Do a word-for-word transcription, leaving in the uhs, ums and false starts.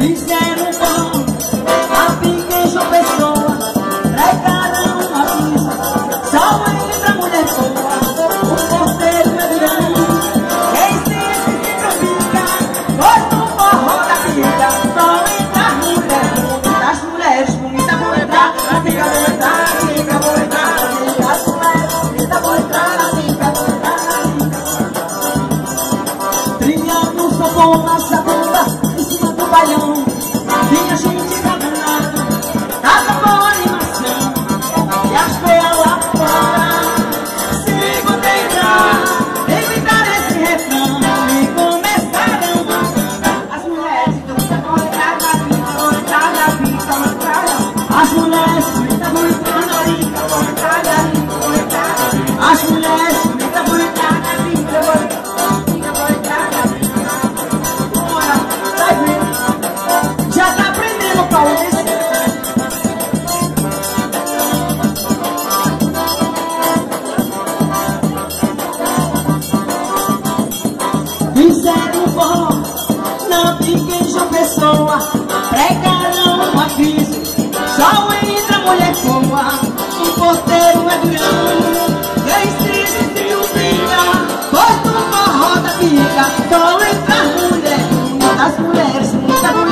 Fizeram um pão, a pique em João Pessoa, pregaram uma pista, só entra mulher boa, o porteiro é grande. Quem se simplifica, pois no forró da pica, só entra mulher bonita. As mulheres bonitas vão entrar, na pica vão entrar, na pica vão entrar, na pica. As mulheres bonitas vão entrar, na pica vão entrar, na pica. Trilhando o som na sabunda, em cima do baião, minha gente tá danada, tá boa animação, e as feias lá fora se encontrar e gritar esse refrão, e começaram a cantar. As mulheres bonitas vão entrar na pica, vão entrar na pica, vão entrar. As mulheres bonitas vão entrar na pica, vão entrar na pica, vão entrar. As mulheres bonitas vão entrar na pica, vão entrar na pica, vão entrar na pica. Bora, vai ver. Já tá aprendendo, Paulo, desse. Fizeram um forró, na pique em João Pessoa, pregaram uma pista, só entra mulher boa, o porteiro é grande. Quem se simplifica, pois no forró da pica, só entra mulher bonita. As mulheres bonitas vão